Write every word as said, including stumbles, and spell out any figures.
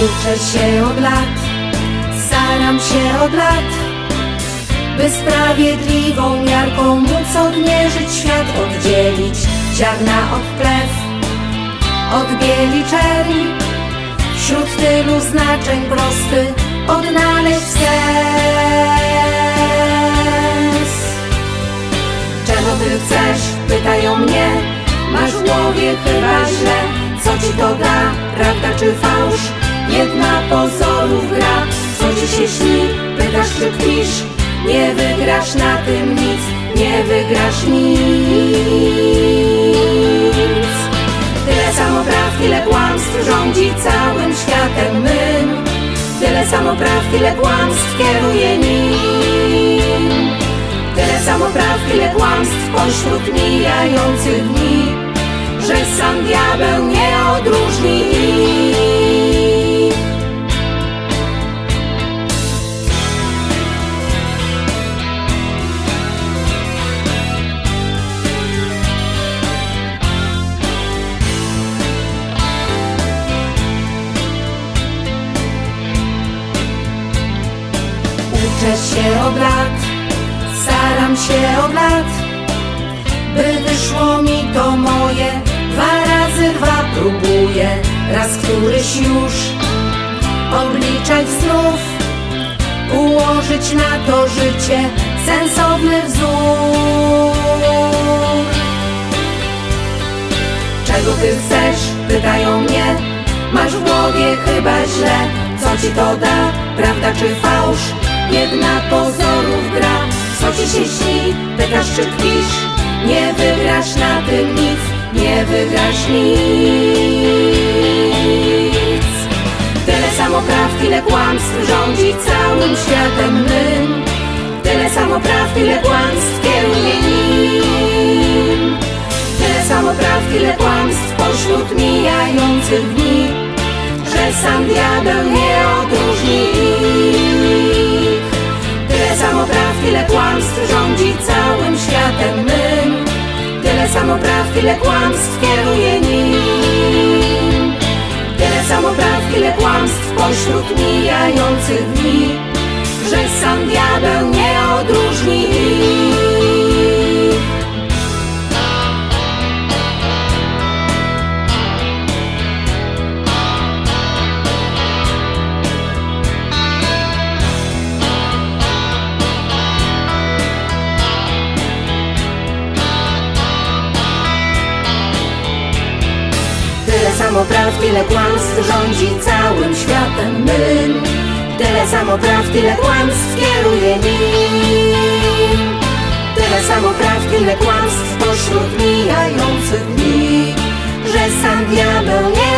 Uczę się od lat, staram się od lat, by sprawiedliwą miarką móc odmierzyć świat, oddzielić ziarna od plew, od bieli czerni, wśród tylu znaczeń prosty odnaleźć sens. Czego ty chcesz? Pytają mnie. Masz w głowie chyba źle. Co ci to da? Prawda czy fałsz? Jedna pozorów gra. Co ci się śni? Pytasz czy kpisz? Nie wygrasz na tym nic, nie wygrasz nic. Tyle samo praw, tyle kłamstw rządzi całym światem mym. Tyle samo praw, tyle kłamstw kieruje nim. Tyle samo praw, tyle kłamstw pośród mijających dni, że sam diabeł nie odróżni ich. Uczę się od lat, staram się od lat, by wyszło mi to moje. Dwa razy dwa próbuję, raz któryś już obliczać znów, ułożyć na to życie sensowny wzór. Czego ty chcesz? Pytają mnie. Masz w głowie chyba źle. Co ci to da? Prawda czy fałsz? Jedna pozorów gra. Co ci się śni? Pytasz czy kpisz? Nie wygrasz na tym nic, nie wygrasz nic. Tyle samo praw, tyle kłamstw rządzi całym światem mym. Tyle samo praw, tyle kłamstw kieruje nim. Tyle samo praw, tyle kłamstw pośród mijających dni, że sam diabeł nie odróżni ich. Tyle samo praw, tyle kłamstw rządzi całym światem mym. Tyle samo praw, tyle kłamstw kieruje nim. Tyle samo praw, tyle kłamstw pośród mijających dni, że sam diabeł nie odróżni ich. Tyle samo praw, tyle kłamstw rządzi całym światem mym. Tyle samo praw, tyle kłamstw kieruje nim. Tyle samo praw, tyle kłamstw pośród mijających dni, że sam diabeł nie